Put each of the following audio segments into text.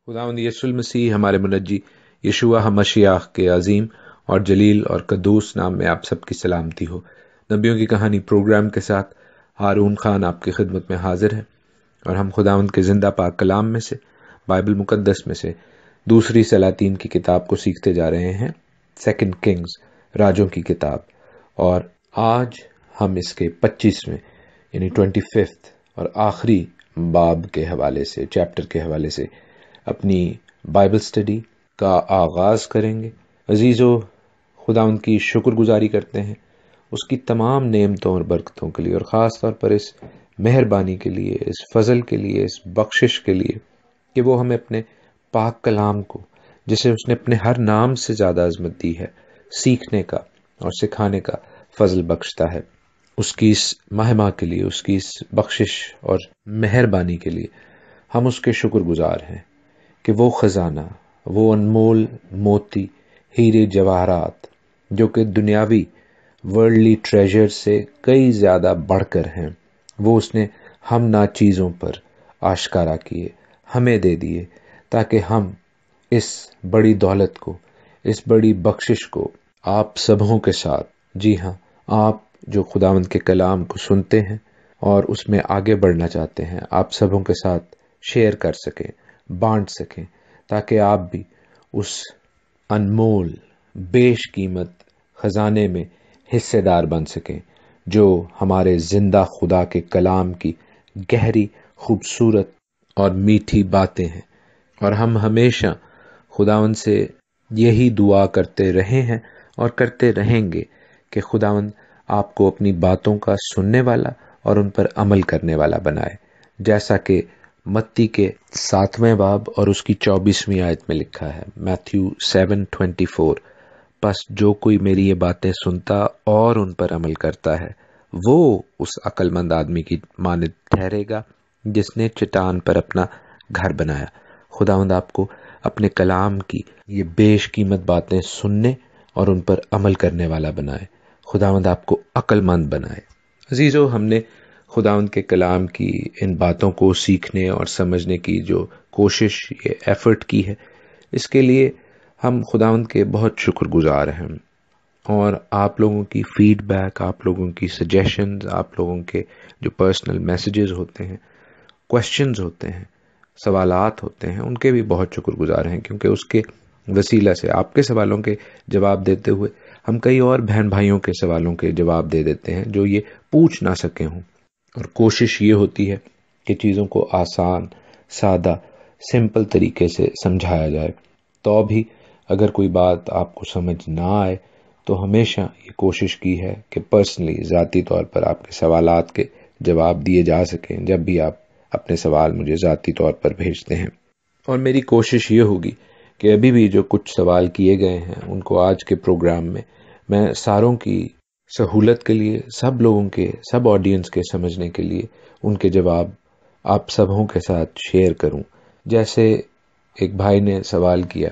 खुदावंद यीशुल मसीह हमारे मुनज्जी यशुआ मशीह के अजीम और जलील और कद्दूस नाम में आप सबकी सलामती हो। नबियों की कहानी प्रोग्राम के साथ हारून खान आपकी खिदमत में हाजिर है और हम खुदावंद के जिंदा पाक कलाम में से, बाइबल मुकद्दस में से दूसरी सलातीन की किताब को सीखते जा रहे हैं, सेकंड किंग्स, राजों की किताब। और आज हम इसके 25वें यानी 25th और आखिरी बाब के हवाले से, चैप्टर के हवाले से अपनी बाइबल स्टडी का आगाज करेंगे। अजीजों, खुदावंद की शुक्रगुजारी करते हैं उसकी तमाम नेमतों और बरकतों के लिए, और ख़ास तौर पर इस मेहरबानी के लिए, इस फजल के लिए, इस बख्शिश के लिए कि वो हमें अपने पाक कलाम को, जिसे उसने अपने हर नाम से ज़्यादा अजमत दी है, सीखने का और सिखाने का फजल बख्शता है। उसकी इस महमा के लिए, उसकी इस बख्शिश और मेहरबानी के लिए हम उसके शुक्रगुजार हैं कि वो खजाना, वो अनमोल मोती, हीरे जवाहरात जो कि दुनियावी वर्ल्डली ट्रेजर से कई ज़्यादा बढ़कर हैं, वो उसने हम ना चीज़ों पर आश्कारा किए, हमें दे दिए, ताकि हम इस बड़ी दौलत को, इस बड़ी बख्शिश को आप सबों के साथ, जी हाँ, आप जो खुदावंद के कलाम को सुनते हैं और उसमें आगे बढ़ना चाहते हैं, आप सबों के साथ शेयर कर सकें, बांट सकें, ताकि आप भी उस अनमोल बेशकीमत खजाने में हिस्सेदार बन सकें जो हमारे जिंदा खुदा के कलाम की गहरी, खूबसूरत और मीठी बातें हैं। और हम हमेशा खुदावंद से यही दुआ करते रहे हैं और करते रहेंगे कि खुदावंद आपको अपनी बातों का सुनने वाला और उन पर अमल करने वाला बनाए, जैसा कि मत्ती के 7वें बाब और उसकी 24वीं आयत में लिखा है, मैथ्यू 7:24, बस जो कोई मेरी ये बातें सुनता और उन पर अमल करता है, वो उस अक्लमंद आदमी की मानद ठहरेगा जिसने चट्टान पर अपना घर बनाया। खुदावंद आपको अपने कलाम की ये बेशकीमत बातें सुनने और उन पर अमल करने वाला बनाए। खुदावंद आपको अक्लमंद बनाए। अजीजों, हमने खुदावंद के कलाम की इन बातों को सीखने और समझने की जो कोशिश, ये एफर्ट की है, इसके लिए हम खुदावंद के बहुत शुक्रगुजार हैं। और आप लोगों की फीडबैक, आप लोगों की सजेशंस, आप लोगों के जो पर्सनल मैसेजेस होते हैं, क्वेश्चंस होते हैं, सवालात होते हैं, उनके भी बहुत शुक्रगुजार हैं, क्योंकि उसके वसीला से, आपके सवालों के जवाब देते हुए, हम कई और बहन भाइयों के सवालों के जवाब दे देते हैं जो ये पूछ ना सके हों। और कोशिश ये होती है कि चीज़ों को आसान, सादा, सिंपल तरीके से समझाया जाए। तो भी अगर कोई बात आपको समझ ना आए तो हमेशा ये कोशिश की है कि पर्सनली, ज़ाती तौर पर आपके सवालात के जवाब दिए जा सकें जब भी आप अपने सवाल मुझे ज़ाती तौर पर भेजते हैं। और मेरी कोशिश ये होगी कि अभी भी जो कुछ सवाल किए गए हैं उनको आज के प्रोग्राम में मैं सारों की सहूलत के लिए, सब लोगों के, सब ऑडियंस के समझने के लिए उनके जवाब आप सबों के साथ शेयर करूं। जैसे एक भाई ने सवाल किया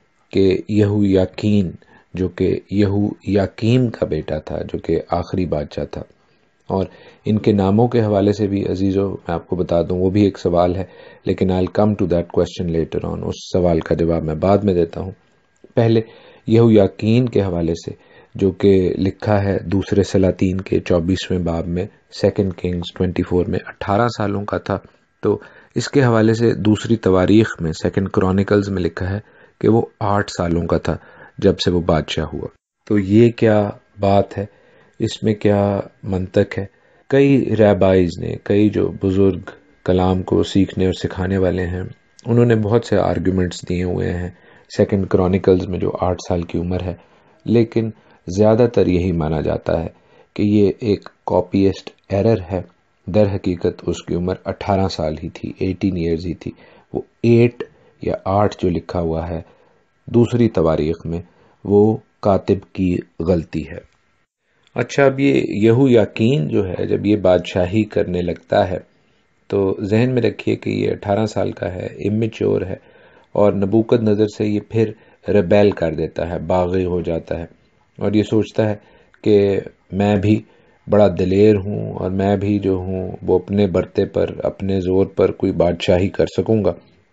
कि यहूयाकीन, जो कि यहूयाकीम का बेटा था, जो कि आखिरी बादशाह था, और इनके नामों के हवाले से भी अजीजों मैं आपको बता दूं, वो भी एक सवाल है, लेकिन I will come to that question later on. उस सवाल का जवाब मैं बाद में देता हूं। पहले यहूयाकीन के हवाले से, जो कि लिखा है दूसरे सलातीन के 24वें बाब में, सेकंड किंग्स 24 में 18 सालों का था। तो इसके हवाले से दूसरी तवारीख में, सेकंड क्रॉनिकल्स में लिखा है कि वो 8 सालों का था जब से वो बादशाह हुआ। तो ये क्या बात है, इसमें क्या मंतक है? कई रैबाइज ने, कई जो बुजुर्ग कलाम को सीखने और सिखाने वाले हैं, उन्होंने बहुत से आर्ग्यूमेंट्स दिए हुए हैं सेकंड क्रॉनिकल्स में जो 8 साल की उम्र है, लेकिन ज़्यादातर यही माना जाता है कि ये एक कॉपीस्ट एरर है। दर हकीकत उसकी उम्र 18 साल ही थी, 18 ईयर्स ही थी। वो 8 या 8 जो लिखा हुआ है दूसरी तवारीख में, वो कातिब की गलती है। अच्छा, अब ये यहूयाकीन जो है, जब ये बादशाही करने लगता है तो जहन में रखिए कि ये 18 साल का है, इमेच्योर है, और नबूकदनज़र से ये फिर रेबेल कर देता है, बागी हो जाता है, और ये सोचता है कि मैं भी बड़ा दिलेर हूँ और मैं भी जो हूँ वो अपने बर्ते पर, अपने ज़ोर पर कोई बादशाही कर सकूँगा।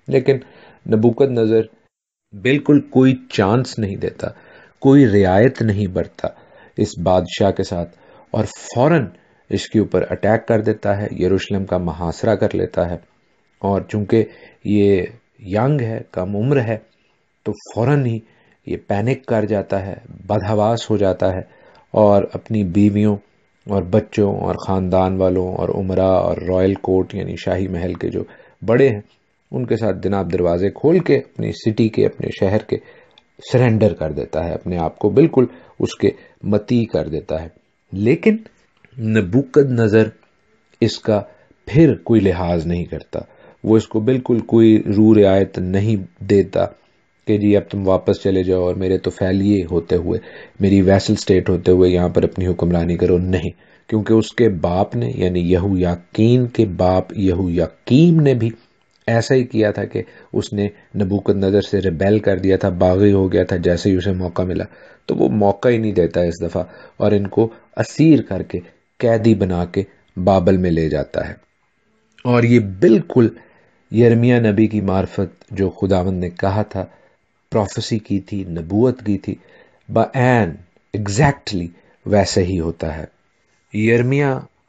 لیکن نبوکد نظر بالکل کوئی چانس نہیں دیتا، کوئی رعایت نہیں برتا اس بادشاہ کے ساتھ، اور فوراً اس کے اوپر اٹیک کر دیتا ہے، یروشلم کا محاصرہ کر لیتا ہے۔ اور چونکہ یہ ینگ ہے، کم عمر ہے، تو فوراً ہی یہ پینک کر جاتا ہے، بدحواس ہو جاتا ہے، اور اپنی بیویوں اور بچوں اور خاندان والوں اور امراء اور رائل کورٹ یعنی شاہی محل کے جو بڑے ہیں ان کے ساتھ جناب دروازے کھول کے اپنی سٹی کے، اپنے شہر کے سرنڈر کر دیتا ہے، اپنے آپ کو بالکل اس کے متی کر دیتا ہے۔ لیکن نبوکد نظر اس کا پھر کوئی لحاظ نہیں کرتا، وہ اس کو بالکل کوئی رو رعایت نہیں دیتا کہ جی اب تم واپس چلے جاؤ اور میرے تو فعلیے ہوتے ہوئے، میری ویسل سٹیٹ ہوتے ہوئے یہاں پر اپنی حکمرانی کرو، نہیں، کیونکہ اس کے باپ نے یعنی یہویاکین کے باپ یہویاکیم نے بھی ایسا ہی کیا تھا کہ اس نے نبوکد نظر سے ریبیل کر دیا تھا، باغی ہو گیا تھا جیسے ہی اسے موقع ملا، تو وہ موقع ہی نہیں دیتا اس دفعہ، اور ان کو اسیر کر کے قیدی بنا کے بابل میں لے جاتا ہے۔ اور یہ بالکل یرمیہ نبی کی معرفت جو خداوند نے کہا تھا، پروفیسی کی تھی، نبوت کی تھی، بعین ایگزیکٹلی ویسے ہی ہوتا ہے۔ یرمیہ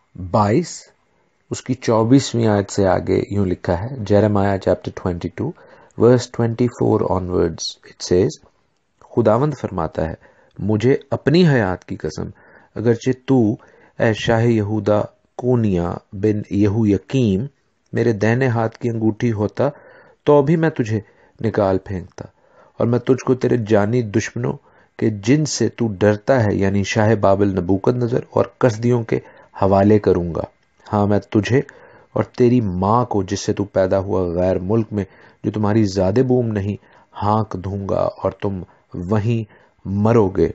22 اس کی 24ویں آیت سے آگے یوں لکھا ہے، Jeremiah chapter 22 verse 24 onwards it says، خداوند فرماتا ہے، مجھے اپنی حیات کی قسم، اگرچہ تو اے شاہ یہودا کونیا بن یہویکیم میرے دہنے ہاتھ کی انگوٹھی ہوتا تو بھی میں تجھے نکال پھینکتا، اور میں تجھ کو تیرے جانی دشمنوں کہ جن سے تو ڈرتا ہے یعنی شاہ بابل نبوکد نظر اور کسدیوں کے حوالے کروں گا۔ ہاں میں تجھے اور تیری ماں کو جس سے تو پیدا ہوا غیر ملک میں جو تمہاری زادِ بوم نہیں، ہانک دوں گا اور تم وہیں مرو گے۔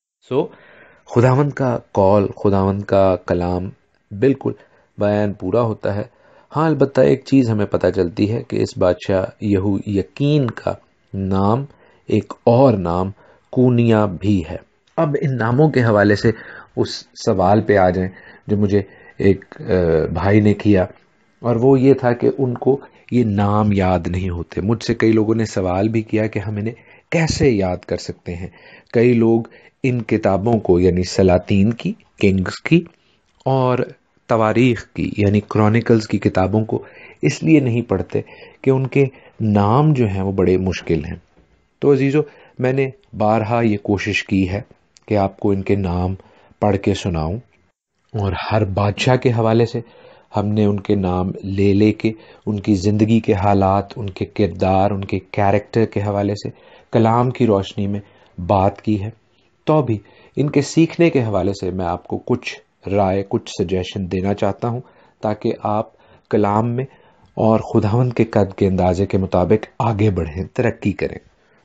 خداوند کا قول، خداوند کا کلام بالکل بیان پورا ہوتا ہے۔ ہاں البتہ ایک چیز ہمیں پتہ چلتی ہے کہ اس بادشاہ یہو یقین کا نام ایک اور نام کونیا بھی ہے۔ اب ان ناموں کے حوالے سے اس سوال پہ آ جائیں جو مجھے ایک بھائی نے کیا، اور وہ یہ تھا کہ ان کو یہ نام یاد نہیں ہوتے۔ مجھ سے کئی لوگوں نے سوال بھی کیا کہ ہم انہیں کیسے یاد کر سکتے ہیں۔ کئی لوگ ان کتابوں کو یعنی سلاطین کی، کنگز کی، اور تواریخ کی یعنی کرونیکلز کی کتابوں کو اس لیے نہیں پڑھتے کہ ان کے نام جو ہیں وہ بڑے مشکل ہیں۔ تو عزیزو، میں نے بارہا یہ کوشش کی ہے کہ آپ کو ان کے نام پڑھ کے سناؤں، اور ہر بادشاہ کے حوالے سے ہم نے ان کے نام لے کے ان کی زندگی کے حالات، ان کے کردار، ان کے کیریکٹر کے حوالے سے کلام کی روشنی میں بات کی ہے۔ تو بھی ان کے سیکھنے کے حوالے سے میں آپ کو کچھ رائے، کچھ سجیشن دینا چاہتا ہوں تاکہ آپ کلام میں اور خداوند کے قد کے اندازے کے مطابق آگے بڑھیں، ترقی کریں۔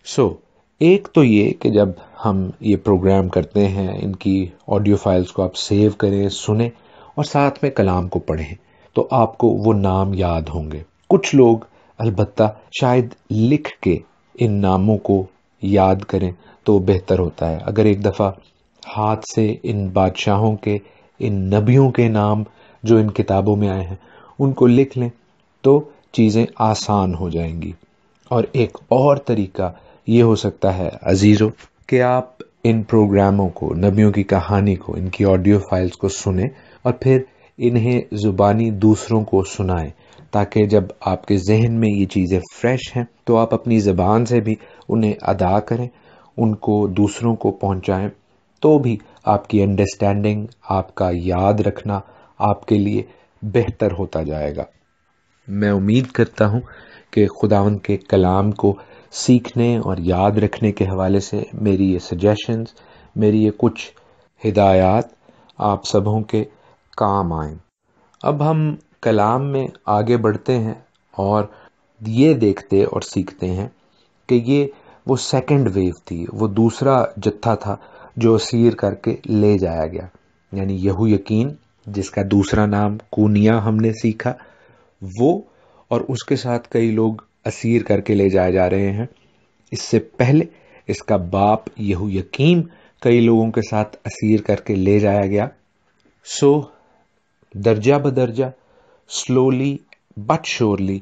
ایک تو یہ کہ جب ہم یہ پروگرام کرتے ہیں، ان کی آڈیو فائلز کو آپ سیو کریں، سنیں، اور ساتھ میں کلام کو پڑھیں، تو آپ کو وہ نام یاد ہوں گے۔ کچھ لوگ البتہ شاید لکھ کے ان ناموں کو یاد کریں تو بہتر ہوتا ہے۔ اگر ایک دفعہ ہاتھ سے ان بادشاہوں کے، ان نبیوں کے نام جو ان کتابوں میں آئے ہیں ان کو لکھ لیں تو چیزیں آسان ہو جائیں گی۔ اور ایک اور طریقہ یہ ہو سکتا ہے عزیزو کہ آپ ان پروگراموں کو، نبیوں کی کہانی کو، ان کی آڈیو فائلز کو سنیں اور پھر انہیں زبانی دوسروں کو سنائیں، تاکہ جب آپ کے ذہن میں یہ چیزیں فریش ہیں تو آپ اپنی زبان سے بھی انہیں ادا کریں، ان کو دوسروں کو پہنچائیں، تو بھی آپ کی انڈرسٹینڈنگ، آپ کا یاد رکھنا آپ کے لیے بہتر ہوتا جائے گا۔ میں امید کرتا ہوں کہ خداوند کے کلام کو سیکھنے اور یاد رکھنے کے حوالے سے میری یہ سجیشنز، میری یہ کچھ ہدایات آپ سبوں کے کام آئیں۔ اب ہم کلام میں آگے بڑھتے ہیں اور یہ دیکھتے اور سیکھتے ہیں کہ یہ وہ سیکنڈ ویو تھی، وہ دوسرا جتھا تھا جو اسیر کر کے لے جایا گیا، یعنی یہویکین جس کا دوسرا نام کونیا ہم نے سیکھا، وہ اور اس کے ساتھ کئی لوگ اسیر کر کے لے جائے جا رہے ہیں۔ اس سے پہلے اس کا باپ یہویکیم کئی لوگوں کے ساتھ اسیر کر کے لے جایا گیا۔ درجہ بدرجہ، سلولی بٹ شورلی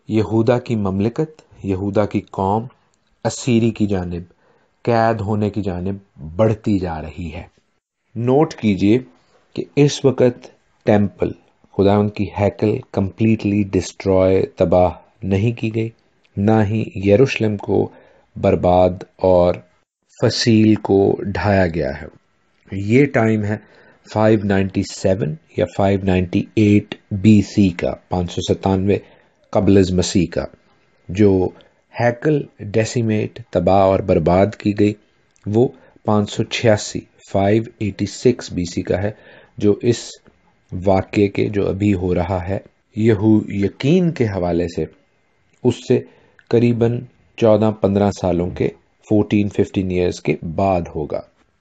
یہودا کی مملکت، یہودا کی قوم اسیری کی جانب، قید ہونے کی جانب بڑھتی جا رہی ہے۔ نوٹ کیجئے کہ اس وقت ٹیمپل، خداوند کی ہیکل کمپلیٹلی ڈسٹروائے، تباہ نہیں کی گئی، نہ ہی یروشلم کو برباد اور فصیل کو ڈھایا گیا ہے۔ یہ ٹائم ہے 597 یا 598 بی سی کا، 597 قبل از مسیح کا، جو ہیکل ڈیسیمیٹ، تباہ اور برباد کی گئی، وہ 586 586 بی سی کا ہے، جو اس واقعے کے جو ابھی ہو رہا ہے یقین کے حوالے سے اس سے قریباً 14-15 سالوں کے 14-15 ایئرز کے بعد ہوگا۔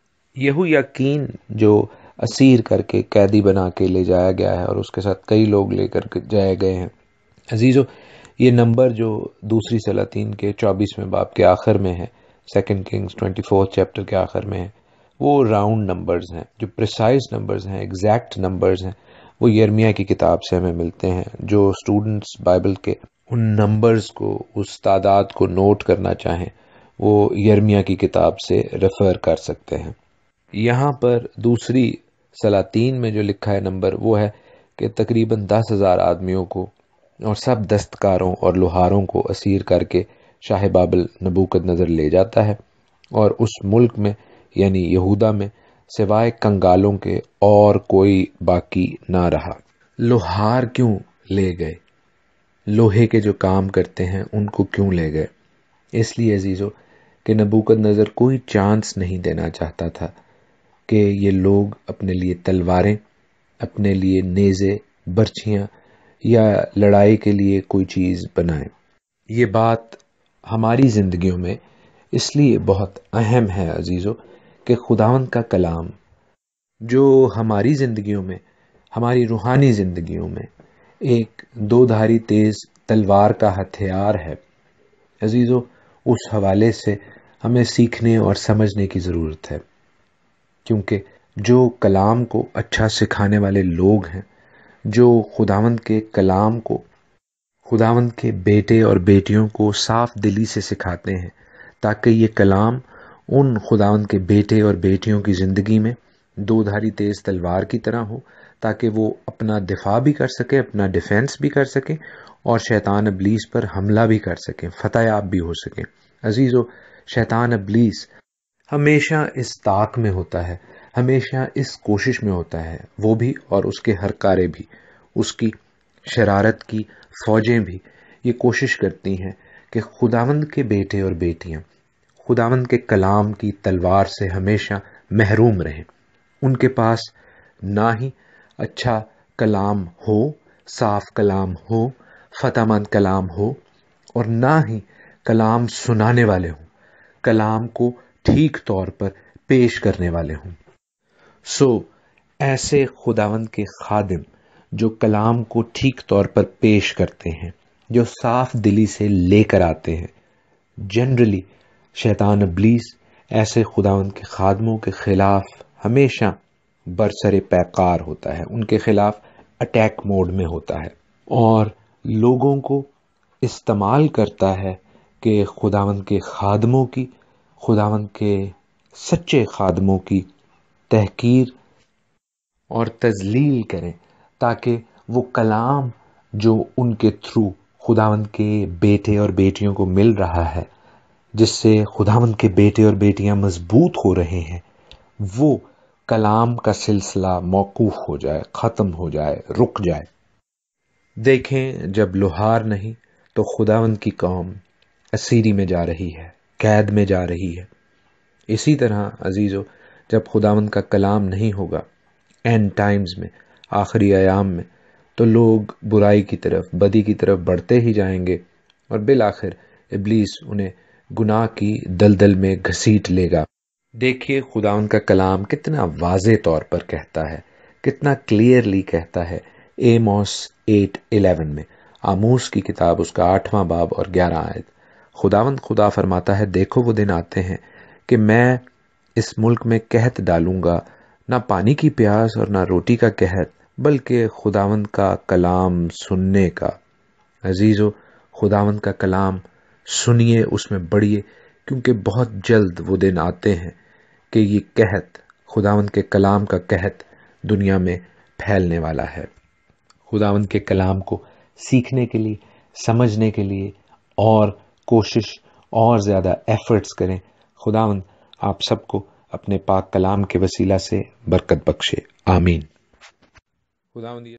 یقین جو اسیر کر کے قیدی بنا کے لے جایا گیا ہے اور اس کے ساتھ کئی لوگ لے کر جائے گئے ہیں۔ عزیزو، یہ نمبر جو دوسری سلاطین کے 24ویں باب کے آخر میں ہے، 2 کنگز 24 چیپٹر کے آخر میں ہے، وہ راؤنڈ نمبرز ہیں، جو پریسائز نمبرز ہیں، ایگزیکٹ نمبرز ہیں، وہ یرمیہ کی کتاب سے ہمیں ملتے ہیں۔ جو سٹوڈنٹس بائبل کے ان نمبرز کو، اس تعداد کو نوٹ کرنا چاہیں، وہ یرمیہ کی کتاب سے ریفر کر سکتے ہیں۔ یہاں پر دوسری سلاطین میں جو لکھا ہے نمبر، وہ ہے کہ تقریباً 10,000 آدمیوں کو اور سب دستکاروں اور لوہاروں کو اسیر کر کے شاہ بابل نبوکد نظر لے جاتا ہے، اور اس ملک میں یعنی یہودا میں سوائے کنگالوں کے اور کوئی باقی نہ رہا۔ لوہار کیوں لے گئے؟ لوہے کے جو کام کرتے ہیں ان کو کیوں لے گئے؟ اس لیے عزیزو کہ نبوکد نظر کوئی چانس نہیں دینا چاہتا تھا کہ یہ لوگ اپنے لیے تلواریں، اپنے لیے نیزے، برچھیاں یا لڑائی کے لیے کوئی چیز بنائیں۔ یہ بات ہماری زندگیوں میں اس لیے بہت اہم ہے عزیزو کہ خداوند کا کلام جو ہماری زندگیوں میں، ہماری روحانی زندگیوں میں ایک دو دھاری تیز تلوار کا ہتھیار ہے عزیزو، اس حوالے سے ہمیں سیکھنے اور سمجھنے کی ضرورت ہے، کیونکہ جو کلام کو اچھا سکھانے والے لوگ ہیں، جو خداوند کے کلام کو، خداوند کے بیٹے اور بیٹیوں کو صاف دلی سے سکھاتے ہیں تاکہ یہ کلام ان خداوند کے بیٹے اور بیٹیوں کی زندگی میں دو دھاری تیز تلوار کی طرح ہو، تاکہ وہ اپنا دفاع بھی کر سکیں، اپنا ڈیفینس بھی کر سکیں، اور شیطان ابلیس پر حملہ بھی کر سکیں، فتح یاب بھی ہو سکیں۔ عزیزو، شیطان ابلیس ہمیشہ اس طاق میں ہوتا ہے، ہمیشہ اس کوشش میں ہوتا ہے، وہ بھی اور اس کے ہر کارے بھی، اس کی شرارت کی فوجیں بھی یہ کوشش کرتی ہیں کہ خداوند کے بیٹے اور بیٹیاں خداوند کے کلام کی تلوار سے ہمیشہ محروم رہیں۔ ان کے پاس نہ ہی اچھا کلام ہو، صاف کلام ہو، فتح مند کلام ہو، اور نہ ہی کلام سنانے والے ہوں، کلام کو ٹھیک طور پر پیش کرنے والے ہوں۔ ایسے خداوند کے خادم جو کلام کو ٹھیک طور پر پیش کرتے ہیں، جو صاف دلی سے لے کر آتے ہیں، جنرلی شیطان ابلیس ایسے خداوند کے خادموں کے خلاف ہمیشہ برسر پیکار ہوتا ہے، ان کے خلاف اٹیک موڈ میں ہوتا ہے، اور لوگوں کو استعمال کرتا ہے کہ خداوند کے خادموں کی، خداوند کے سچے خادموں کی تحقیر اور تذلیل کریں، تاکہ وہ کلام جو ان کے تھرو خداوند کے بیٹے اور بیٹیوں کو مل رہا ہے، جس سے خداوند کے بیٹے اور بیٹیاں مضبوط ہو رہے ہیں، وہ کلام کا سلسلہ موقوف ہو جائے، ختم ہو جائے، رک جائے۔ دیکھیں، جب لوہار نہیں تو خداوند کی قوم اسیری میں جا رہی ہے، قید میں جا رہی ہے۔ اسی طرح عزیزو، جب خداوند کا کلام نہیں ہوگا اینڈ ٹائمز میں، آخری ایام میں، تو لوگ برائی کی طرف، بدی کی طرف بڑھتے ہی جائیں گے، اور بالآخر ابلیس انہیں گناہ کی دلدل میں گھسیٹ لے گا۔ دیکھیے خداوند کا کلام کتنا واضح طور پر کہتا ہے، کتنا کلیئرلی کہتا ہے، ایموس 8:11 میں، آموس کی کتاب اس کا 8واں باب اور 11 آیت۔ خداوند خدا فرماتا ہے، دیکھو وہ دن آتے ہیں کہ میں اس ملک میں قحط ڈالوں گا، نہ پانی کی پیاس اور نہ روٹی کا قحط، بلکہ خداوند کا کلام سننے کا۔ عزیزو، خداوند کا کلام سنیے، اس میں بڑھیے، کیونکہ بہت جلد وہ دن آتے ہیں کہ یہ قحط، خداوند کے کلام کا قحط دنیا میں پھیلنے والا ہے۔ خداوند کے کلام کو سیکھنے کے لیے، سمجھنے کے لیے اور کوشش اور زیادہ ایفرٹس کریں۔ خداوند آپ سب کو اپنے پاک کلام کے وسیلہ سے برکت بخشے، آمین۔ خداوند